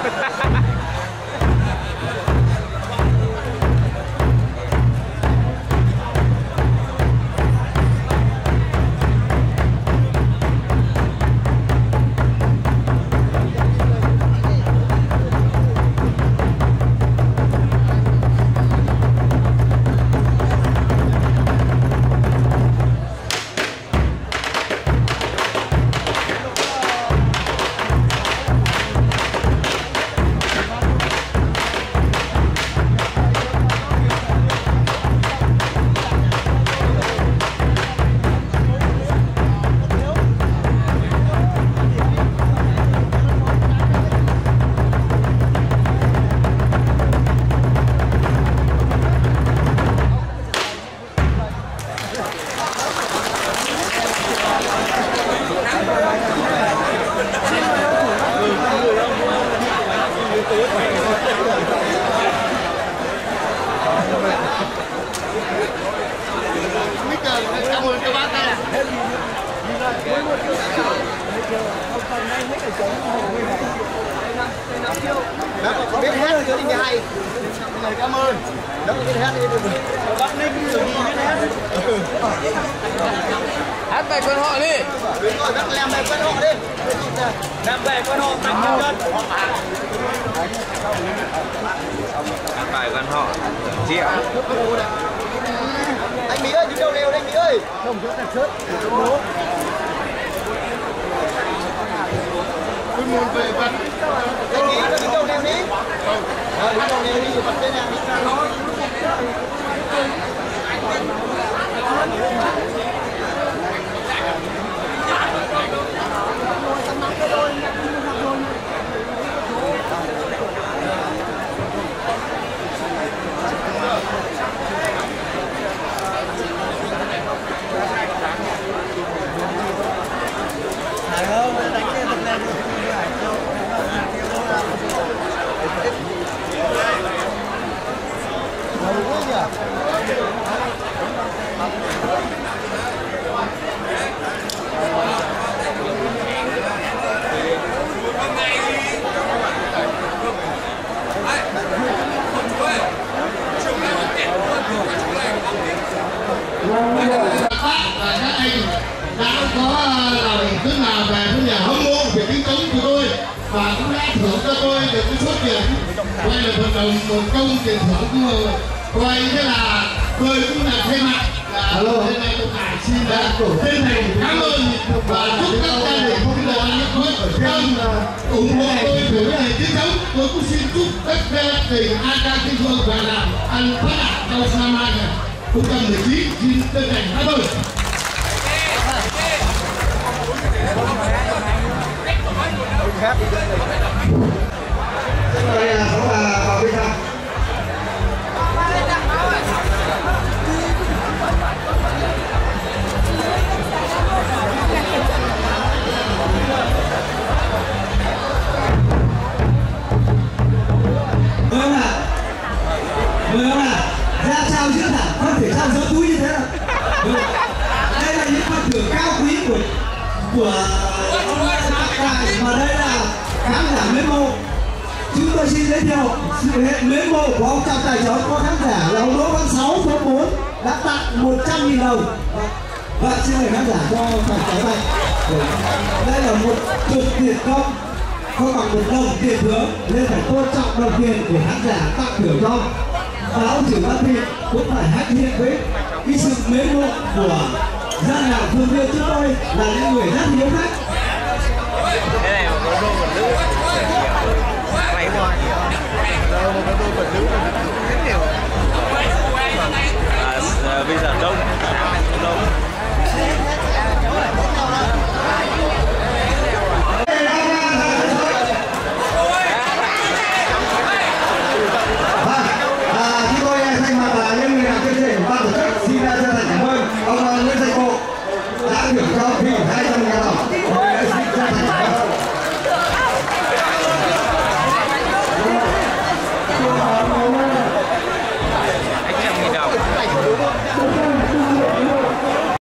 Đó, có biết hát thì nghe hay. Lời cảm ơn. Đó, có biết hát đi được. Bác Ninh rồi biết hát. Hát bài quân họ đi. Đúng rồi, bác làm bài quân họ đi. Làm bài quân họ mạnh hơn. Hát bài quân họ. Triệu. Anh Mỹ ơi, đứng đầu đều đây Mỹ ơi. Không, chỗ này chết. Tôi muốn về vật. Anh Mỹ nó đứng đầu đều đi. Đứng đầu đều đi, vật đây nào đi ra thôi. Và cũng đã thưởng cho tôi được cái số tiền quay là vận động một công tiền thưởng của quay. Thế là tôi cũng là thay mặt là hôm nay tôi phải xin chân thành cảm ơn và chúc các gia đình cũng là những ủng hộ tôi thử về chiến đấu. Tôi cũng xin chúc các gia đình an khang thịnh vượng và làm ăn phát đạt trong năm 2019. Xin chân thành cảm ơn. Đây là số là Bảo Vinh Thăng. Mời ông ạ, ra trao chữ thẳng, không thể trao giấu túi như thế đâu. Đây là những phần thưởng cao quý của mà đây là khán giả mến mộ. Chúng tôi xin giới thiệu sự mến mộ của ông Trọng Tài Chó có khán giả là ông Đỗ Văn Sáu số 4 đã tặng 100.000 đồng. Và xin mời khán giả cho phải trái tay. Đây là một chục tiền công không bằng một đồng tiền thưởng, nên phải tôn trọng đồng tiền của khán giả tặng thưởng cho. Và ông Trưởng Văn Thị cũng phải hãnh diện với cái sự mến mộ của dân làng Phương Viên chúng tôi là những người rất hiếu khách. Cái này mà có đôi quần nữ quay qua đâu mà có đôi quần nữ rất nhiều. Bây giờ đông đông. Chúng tôi thay mặt là những người làm chương trình ban tổ chức xin chân thành cảm ơn ông Nguyễn Danh Bộ đã thưởng cho Phi 200.000 đồng.